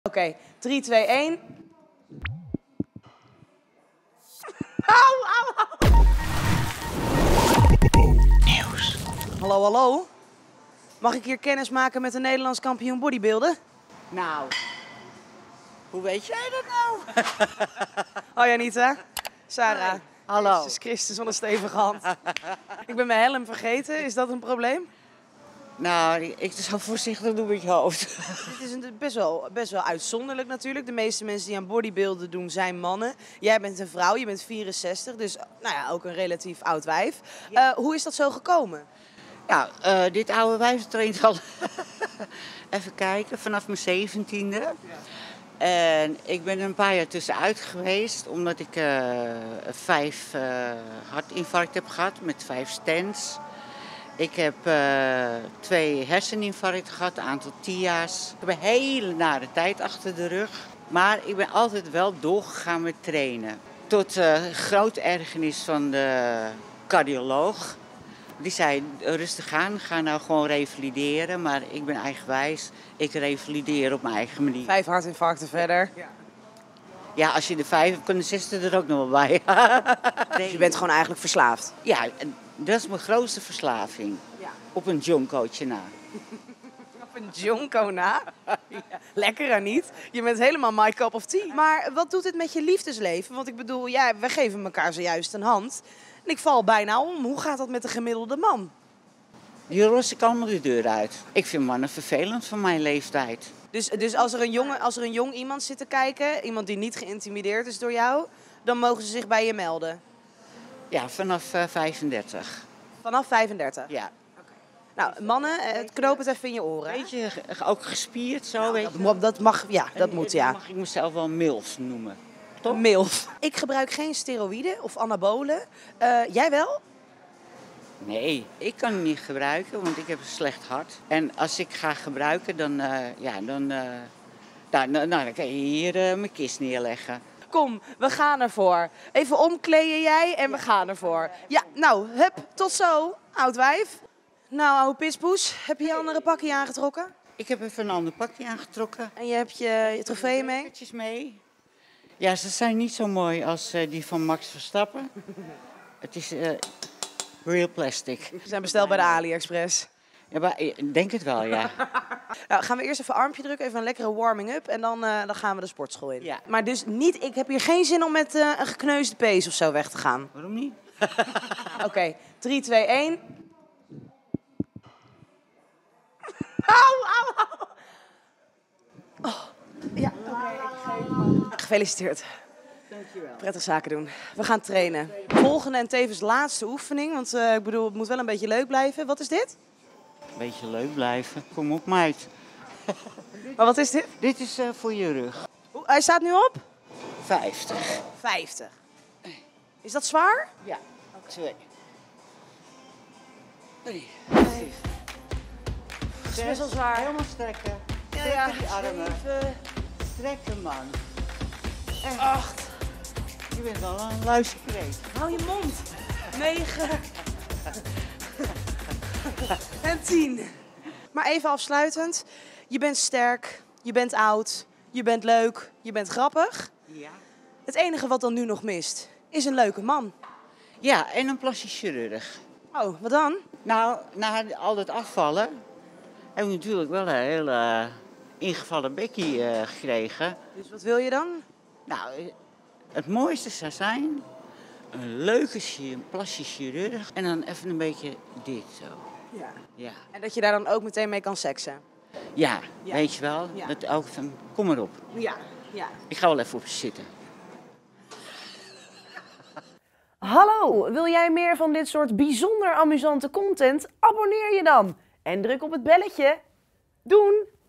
Oké, 3, 2, 1. Au, au, au. Nieuws. Hallo, hallo. Mag ik hier kennis maken met een Nederlands kampioen bodybuilden? Nou, hoe weet jij dat nou? Hoi Anita. Sarah. Hoi. Hallo. Jezus Christus, wat een stevige hand. Ik ben mijn helm vergeten. Is dat een probleem? Nou, ik zou voorzichtig doen met je hoofd. Dit is best wel uitzonderlijk natuurlijk. De meeste mensen die aan bodybuilden doen zijn mannen. Jij bent een vrouw, je bent 64, dus nou ja, ook een relatief oud wijf. Ja. Hoe is dat zo gekomen? Ja, dit oude wijf traint al even kijken, vanaf mijn 17e. En ik ben er een paar jaar tussenuit geweest, omdat ik 5 hartinfarcten heb gehad met 5 stents. Ik heb 2 herseninfarcten gehad, een aantal TIA's. Ik heb een hele nare tijd achter de rug. Maar ik ben altijd wel doorgegaan met trainen. Tot grote ergernis van de cardioloog. Die zei, rustig aan, ga nou gewoon revalideren. Maar ik ben eigenwijs, ik revalideer op mijn eigen manier. 5 hartinfarcten verder. Ja, als je de 5 hebt, kunnen de 6 er ook nog wel bij. Dus je bent gewoon eigenlijk verslaafd? Ja, dat is mijn grootste verslaving. Ja. Op een jonkootje na. Op een jonko na? Lekker aan niet. Je bent helemaal my cup of tea. Maar wat doet dit met je liefdesleven? Want ik bedoel, ja, we geven elkaar zojuist een hand. En ik val bijna om. Hoe gaat dat met de gemiddelde man? Die ros ik allemaal de deur uit. Ik vind mannen vervelend van mijn leeftijd. Dus als er een jong iemand zit te kijken, iemand die niet geïntimideerd is door jou, dan mogen ze zich bij je melden? Ja, vanaf 35. Vanaf 35? Ja. Nou, mannen, knoop het even in je oren. Beetje ook gespierd zo, Nou, weet je. dat mag, ja, dat moet, ja. Dan mag ik mezelf wel MILF noemen. Toch? MILF. Ik gebruik geen steroïden of anabolen. Jij wel? Nee, ik kan het niet gebruiken, want ik heb een slecht hart. En als ik ga gebruiken, dan dan kan je hier mijn kist neerleggen. Kom, we gaan ervoor. Even omkleden jij en we gaan ervoor. Ja, nou, hup, tot zo, oud wijf. Nou, oude pispoes, heb je je andere pakje aangetrokken? Ik heb even een ander pakje aangetrokken. En je hebt je trofeeën mee? Petjes mee. Ja, ze zijn niet zo mooi als die van Max Verstappen. Het is real plastic. Ze zijn besteld bij de AliExpress. Ja, maar ik denk het wel, ja. Nou, gaan we eerst even armpje drukken, even een lekkere warming-up en dan gaan we de sportschool in. Ja. Maar dus niet, ik heb hier geen zin om met een gekneusde pees of zo weg te gaan. Waarom niet? Oké, 3, 2, 1. Au, au, au. Oh, ja, oké. Gefeliciteerd. Dankjewel. Prettig zaken doen. We gaan trainen. Volgende en tevens laatste oefening, want ik bedoel, het moet wel een beetje leuk blijven. Wat is dit? Beetje leuk blijven. Kom op, meid. Maar wat is dit? Dit is voor je rug. Hij staat nu op? 50. 50. Is dat zwaar? Ja. 2. 3. Dat is best wel zwaar. Helemaal strekken. Strekken Ja, die armen. 7, Strekken, man. En 8. je bent wel een luisterkreet. Hou je mond. 9. En 10. Maar even afsluitend. Je bent sterk, je bent oud, je bent leuk, je bent grappig. Ja. Het enige wat dan nu nog mist, is een leuke man. Ja, en een plastisch chirurg. Oh, wat dan? Nou, na al dat afvallen heb ik natuurlijk wel een hele ingevallen bekkie gekregen. Dus wat wil je dan? Nou, het mooiste zou zijn een leuke plastisch chirurg en dan even een beetje dit zo. Ja. Ja, En dat je daar dan ook meteen mee kan seksen? ja, Ja. weet je wel. Ja. Dat ook van, kom maar op. Ja. Ja. Ik ga wel even op je zitten. Hallo, wil jij meer van dit soort bijzonder amusante content? Abonneer je dan en druk op het belletje. Doen!